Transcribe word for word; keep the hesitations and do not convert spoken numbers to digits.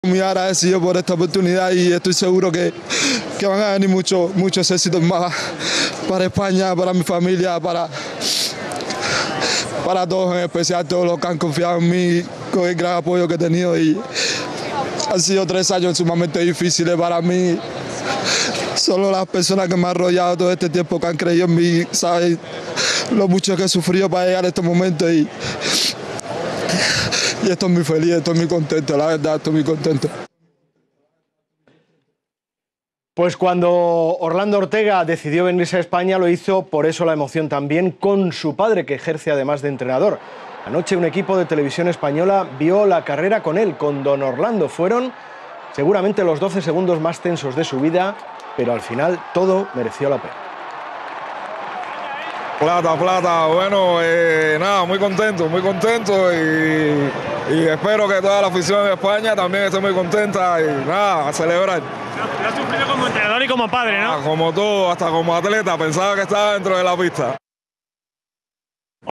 Muy agradecido por esta oportunidad y estoy seguro que, que van a venir muchos muchos éxitos más para España, para mi familia, para, para todos, en especial todos los que han confiado en mí con el gran apoyo que he tenido. Y han sido tres años sumamente difíciles para mí. Solo las personas que me han rodeado todo este tiempo, que han creído en mí, saben lo mucho que he sufrido para llegar a este momento. Y, y estoy muy feliz, estoy muy contento, la verdad, estoy muy contento. Pues cuando Orlando Ortega decidió venirse a España, lo hizo, por eso la emoción también, con su padre, que ejerce además de entrenador. Anoche un equipo de televisión española vio la carrera con él, con don Orlando. Fueron seguramente los doce segundos más tensos de su vida, pero al final todo mereció la pena. Plata, plata, bueno, eh, nada, muy contento, muy contento y, y espero que toda la afición de España también esté muy contenta y nada, a celebrar. Lo has sufrido como entrenador y como padre, ¿no? Ah, como todo, hasta como atleta, pensaba que estaba dentro de la pista.